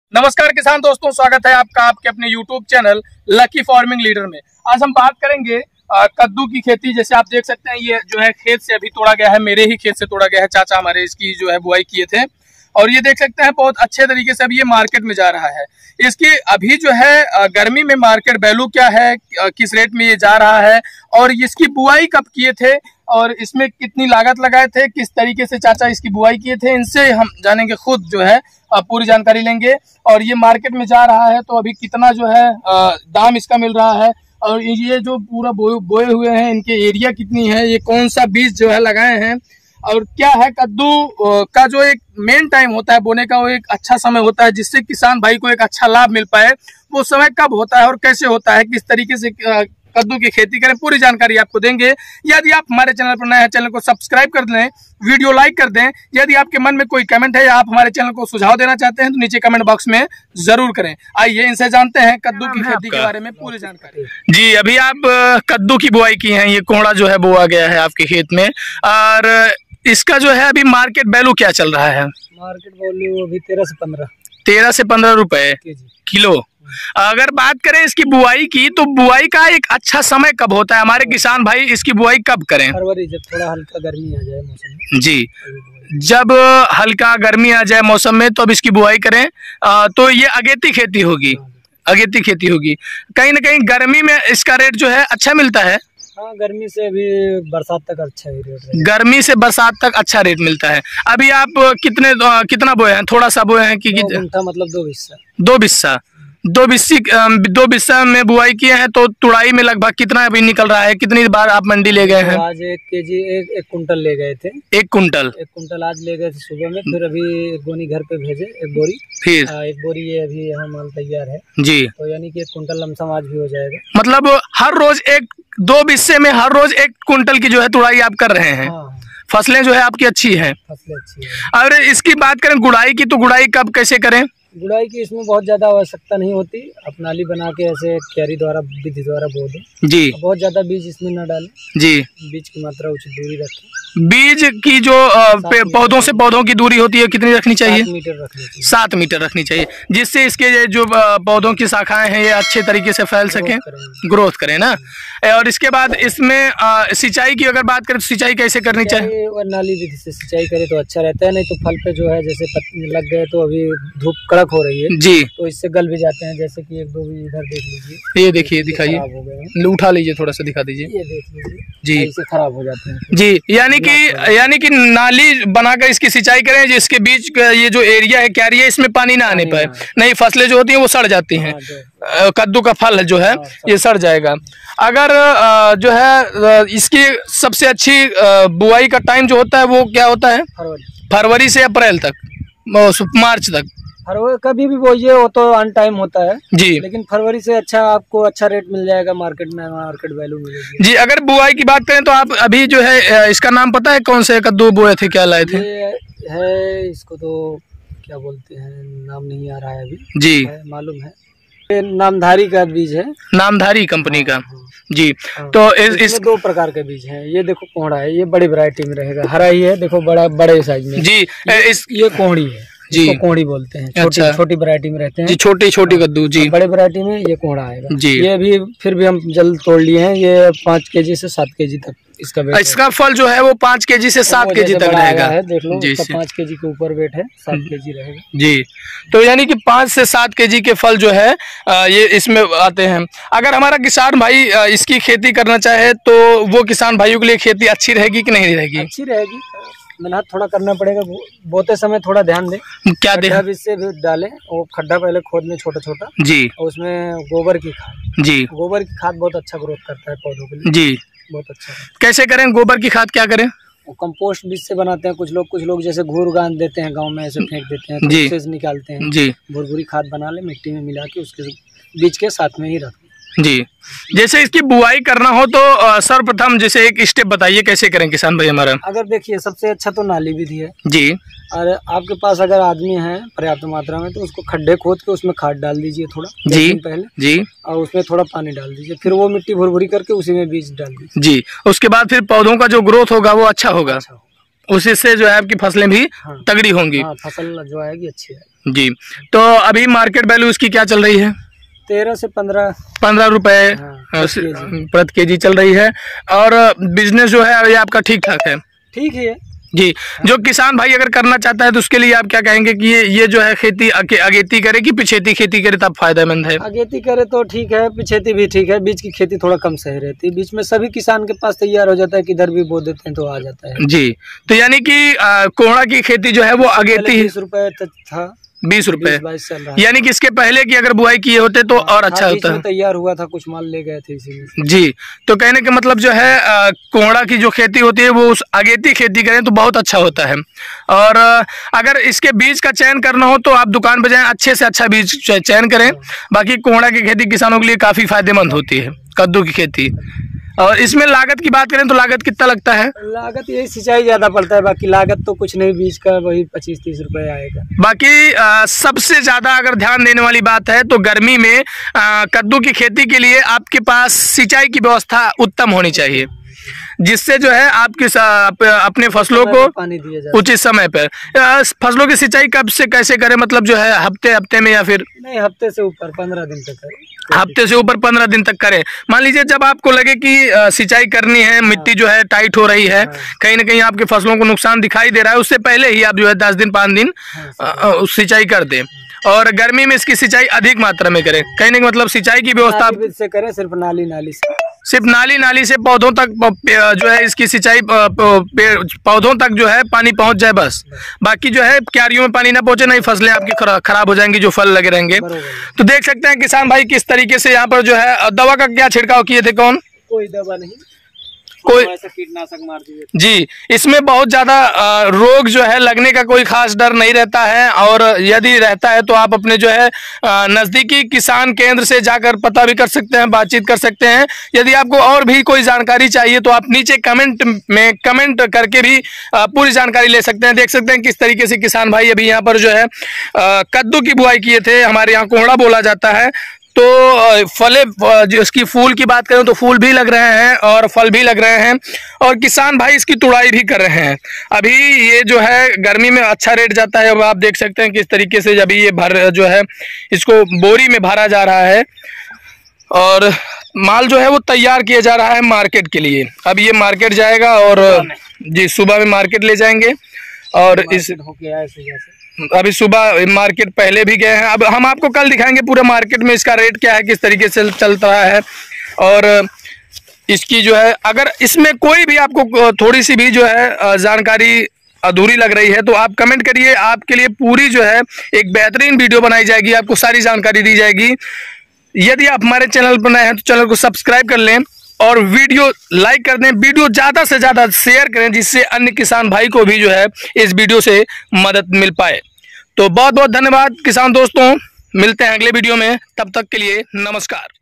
नमस्कार किसान दोस्तों, स्वागत है आपका आपके अपने YouTube channel lucky farming leader में। आज हम बात करेंगे कद्दू की खेती। जैसे आप देख सकते हैं, ये जो है खेत से अभी तोड़ा गया है, मेरे ही खेत से तोड़ा गया है। चाचा हमारे इसकी जो है बुआई किए थे और ये देख सकते हैं बहुत अच्छे तरीके से अभी ये मार्केट में जा रहा है। इसकी अभी जो है गर्मी में मार्केट वैल्यू क्या है, किस रेट में ये जा रहा है और इसकी बुआई कब किए थे और इसमें कितनी लागत लगाए थे, किस तरीके से चाचा इसकी बुआई किए थे, इनसे हम जानेंगे, खुद जो है पूरी जानकारी लेंगे। और ये मार्केट में जा रहा है तो अभी कितना जो है दाम इसका मिल रहा है और ये जो पूरा बोए हुए हैं, इनके एरिया कितनी है, ये कौन सा बीज जो है लगाए हैं और क्या है कद्दू का जो एक मेन टाइम होता है बोने का, वो एक अच्छा समय होता है जिससे किसान भाई को एक अच्छा लाभ मिल पाए, वो समय कब होता है और कैसे होता है, किस तरीके से कद्दू की खेती करें, पूरी जानकारी आपको देंगे। यदि आप हमारे चैनल पर नए हैं, चैनल को सब्सक्राइब कर दें, वीडियो लाइक कर दें। यदि आपके मन में कोई कमेंट है या आप हमारे चैनल को सुझाव देना चाहते हैं तो नीचे कमेंट बॉक्स में जरूर करें। आइए इनसे जानते हैं कद्दू की खेती के बारे में पूरी जानकारी। जी, अभी आप कद्दू की बुआई की है, ये कोहड़ा जो है बोआ गया है आपके खेत में, और इसका जो है अभी मार्केट वैल्यू क्या चल रहा है? मार्केट वैल्यू अभी 13 से 15 रुपए किलो। अगर बात करें इसकी बुआई की, तो बुआई का एक अच्छा समय कब होता है? हमारे किसान भाई इसकी बुआई कब करें? फरवरी, जब थोड़ा हल्का गर्मी आ जाए मौसम में। जी, जब हल्का गर्मी आ जाए मौसम में तो अब इसकी बुआई करें। तो ये अगेती खेती होगी, अगेती खेती होगी। कहीं ना कहीं गर्मी में इसका रेट जो है अच्छा मिलता है। हाँ, गर्मी से अभी बरसात तक अच्छा ही रेट है। गर्मी से बरसात तक अच्छा रेट मिलता है। अभी आप कितना बोए हैं? थोड़ा सा बोए हैं कि मतलब 2 बिस्सा। 2 बिस्सा में बुआई किए हैं, तो तुड़ाई में लगभग कितना अभी निकल रहा है? कितनी बार आप मंडी ले गए हैं? आज 1 केजी एक कुंटल ले गए थे। 1 कुंटल आज ले गए थे सुबह में, फिर अभी एक गोनी घर पे भेजे, 1 बोरी, फिर 1 बोरी ये अभी यहाँ माल तैयार है जी। तो यानी कि 1 कुंटल लमसम आज भी हो जाएगा। मतलब हर रोज 2 बिस्से में हर रोज 1 कुंटल की जो है तुड़ाई आप कर रहे हैं। हाँ। फसलें जो है आपकी अच्छी हैं। फसलें अच्छी है। और इसकी बात करें गुड़ाई की, तो गुड़ाई कब कैसे करें? गुड़ाई की इसमें बहुत ज्यादा आवश्यकता नहीं होती। आप नाली बना के ऐसे क्यारी द्वारा, विधि द्वारा बो दें जी। बहुत ज्यादा बीज इसमें न डालें जी। बीज की मात्रा उचित दूरी रखें। बीज की जो पौधों से पौधों की दूरी होती है कितनी रखनी चाहिए? 7 मीटर रखनी चाहिए। 7 मीटर रखनी चाहिए, जिससे इसके जो पौधों की शाखाएं हैं ये अच्छे तरीके से फैल सकें, ग्रोथ करें ना। और इसके बाद इसमें सिंचाई की अगर बात करें तो सिंचाई कैसे करनी चाहिए? नाली विधि से सिंचाई करे तो अच्छा रहता है, नहीं तो फल पे जो है जैसे पत्ती लग गए तो अभी धूप कड़क हो रही है जी, तो इससे गल भी जाते हैं। जैसे कि 1-2 भी इधर देख लीजिए, ये देखिए, दिखाइए, उठा लीजिए, थोड़ा सा दिखा दीजिए, ये देख लीजिए जी, इससे खराब हो जाते हैं जी। यानी कि नाली बनाकर इसकी सिंचाई करें, जिसके बीच ये जो एरिया है, क्यारी है, इसमें पानी ना आने पाए, नहीं फसलें जो होती हैं वो सड़ जाती हैं। कद्दू का फल जो है ये सड़ जाएगा। अगर जो है इसकी सबसे अच्छी बुआई का टाइम जो होता है वो क्या होता है? फरवरी से अप्रैल तक, मार्च तक। फरवरी कभी भी बोइए, वो तो अन टाइम होता है जी, लेकिन फरवरी से अच्छा आपको अच्छा रेट मिल जाएगा मार्केट में, मार्केट वैल्यू मिलेगी जी। अगर बुआई की बात करें तो आप अभी जो है इसका नाम पता है, कौन से कद्दू बोए थे, क्या लाए थे? ये है, इसको तो क्या बोलते हैं, नाम नहीं आ रहा है अभी जी, मालूम है, ये नामधारी का बीज है, नामधारी कंपनी का जी। तो इस 2 प्रकार के बीज हैं। ये देखो कोहड़ा है, ये बड़ी वैरायटी में रहेगा, हरा ही है, देखो बड़े साइज में जी। ये कोहड़ी है जी, कोहड़ी बोलते हैं। छोटी वैरायटी में रहते हैं जी, छोटी कद्दू जी। बड़े वैरायटी में ये कोहड़ा आएगा जी। ये भी फिर भी हम जल्द तोड़ लिए हैं। ये 5 केजी से 7 केजी तक इसका फल जो है वो 5 केजी से 7 केजी तक रहेगा। देख लो, 5 केजी के ऊपर वेट है, 7 केजी रहेगा जी। तो यानी कि 5 से 7 केजी के फल जो है ये इसमें आते हैं। अगर हमारा किसान भाई इसकी खेती करना चाहे तो वो किसान भाइयों के लिए खेती अच्छी रहेगी कि नहीं रहेगी? अच्छी रहेगी, मेहनत थोड़ा करना पड़ेगा। बोते समय थोड़ा ध्यान दें, क्या दें, इससे भी डालें, वो खड्डा पहले खोद में छोटा जी, और उसमें गोबर की खाद जी। गोबर की खाद बहुत अच्छा ग्रोथ करता है पौधों के लिए जी, बहुत अच्छा। कैसे करें गोबर की खाद, क्या करें? वो कंपोस्ट बीज से बनाते हैं कुछ लोग जैसे घूर गांध देते हैं, गांव में ऐसे फेंक देते हैं, तो उससे निकालते हैं जी। भुरभुरी खाद बना ले, मिट्टी में मिला के उसके बीज के साथ में ही रख जी। जैसे इसकी बुआई करना हो तो सर्वप्रथम जैसे एक स्टेप बताइए, कैसे करें किसान भाई हमारा? अगर देखिए, सबसे अच्छा तो नाली विधि है जी। और आपके पास अगर आदमी है पर्याप्त मात्रा में तो उसको खड्डे खोद के उसमें खाद डाल दीजिए थोड़ा जी पहले जी, और उसमें थोड़ा पानी डाल दीजिए, फिर वो मिट्टी भुरभुरी करके उसी में बीज डाल दीजिए जी। उसके बाद फिर पौधों का जो ग्रोथ होगा वो अच्छा होगा। उसी से जो है आपकी फसलें भी तगड़ी होंगी। फसल जो आएगी अच्छी है जी। तो अभी मार्केट वैल्यू इसकी क्या चल रही है? 13 से 15 रुपए प्रति केजी चल रही है। और बिजनेस जो है अभी आपका ठीक ठाक है? ठीक है जी। जो किसान भाई अगर करना चाहता है तो उसके लिए आप क्या कहेंगे कि ये जो है खेती अगेती करे कि पिछेती खेती करे तब फायदेमंद है? अगेती करे तो ठीक है, पिछेती भी ठीक है। बीच की खेती थोड़ा कम सही रहती है। बीच में सभी किसान के पास तैयार हो जाता है कि इधर भी बो देते हैं तो आ जाता है जी। तो यानी कि कोहड़ा की खेती जो है वो अगेती 20 रुपए था, 20 रुपए, यानी कि इसके पहले की अगर बुआई किए होते तो और अच्छा होता है। तैयार हुआ था, कुछ माल ले गए थे इसी में। जी। तो कहने का मतलब जो है कोहड़ा की जो खेती होती है वो उस अगेती खेती करें तो बहुत अच्छा होता है। और अगर इसके बीज का चयन करना हो तो आप दुकान पर जाएं, अच्छे से अच्छा बीज चयन करें। बाकी कोहड़ा की खेती किसानों के लिए काफी फायदेमंद होती है, कद्दू की खेती। और इसमें लागत की बात करें तो लागत कितना लगता है? लागत यही सिंचाई ज्यादा पड़ता है, बाकी लागत तो कुछ नहीं, बीज का वही 25-30 रुपए आएगा। बाकी सबसे ज्यादा अगर ध्यान देने वाली बात है तो गर्मी में कद्दू की खेती के लिए आपके पास सिंचाई की व्यवस्था उत्तम होनी चाहिए, जिससे जो है आपकी अपने फसलों को पानी दिया जाए उचित समय पर। फसलों की सिंचाई कब से कैसे करें, मतलब जो है हफ्ते में या फिर नहीं, हफ्ते से ऊपर 15 दिन तक करें। हफ्ते से ऊपर 15 दिन तक करें। मान लीजिए जब आपको लगे कि सिंचाई करनी है, मिट्टी जो है टाइट हो रही है, कहीं ना कहीं आपके फसलों को नुकसान दिखाई दे रहा है, उससे पहले ही आप जो है 10 दिन 5 दिन सिंचाई कर दें। और गर्मी में इसकी सिंचाई अधिक मात्रा में करें। कहने का मतलब सिंचाई की व्यवस्था से करें, सिर्फ नाली से, सिर्फ नाली से पौधों तक जो है इसकी सिंचाई, पौधों तक जो है पानी पहुंच जाए बस। बाकी जो है क्यारियों में पानी ना पहुंचे, नहीं फसलें आपकी खराब हो जाएंगी, जो फल लगे रहेंगे। तो देख सकते हैं किसान भाई किस तरीके से यहाँ पर जो है दवा का क्या छिड़काव किए थे? कोई दवा नहीं, कोई कीटनाशक मार दिए जी। इसमें बहुत ज्यादा रोग जो है लगने का कोई खास डर नहीं रहता है। और यदि रहता है तो आप अपने जो है नजदीकी किसान केंद्र से जाकर पता भी कर सकते हैं, बातचीत कर सकते हैं। यदि आपको और भी कोई जानकारी चाहिए तो आप नीचे कमेंट में कमेंट करके भी पूरी जानकारी ले सकते हैं। देख सकते हैं किस तरीके से किसान भाई अभी यहाँ पर जो है कद्दू की बुआई किए थे। हमारे यहाँ कोहड़ा बोला जाता है। तो फले जो इसकी फूल की बात करें तो फूल भी लग रहे हैं और फल भी लग रहे हैं, और किसान भाई इसकी तुड़ाई भी कर रहे हैं। अभी ये जो है गर्मी में अच्छा रेट जाता है। अब आप देख सकते हैं किस तरीके से अभी ये जो है इसको बोरी में भरा जा रहा है और माल जो है वो तैयार किया जा रहा है मार्केट के लिए। अब ये मार्केट जाएगा और जी सुबह में मार्केट ले जाएंगे। और इस अभी सुबह मार्केट पहले भी गए हैं। अब हम आपको कल दिखाएंगे पूरे मार्केट में इसका रेट क्या है, किस तरीके से चल रहा है। और इसकी जो है अगर इसमें कोई भी आपको थोड़ी सी भी जो है जानकारी अधूरी लग रही है तो आप कमेंट करिए, आपके लिए पूरी जो है एक बेहतरीन वीडियो बनाई जाएगी, आपको सारी जानकारी दी जाएगी। यदि आप हमारे चैनल पर नए हैं तो चैनल को सब्सक्राइब कर लें और वीडियो लाइक कर दें, वीडियो ज़्यादा से ज़्यादा शेयर करें, जिससे अन्य किसान भाई को भी जो है इस वीडियो से मदद मिल पाए। तो बहुत बहुत धन्यवाद किसान दोस्तों, मिलते हैं अगले वीडियो में, तब तक के लिए नमस्कार।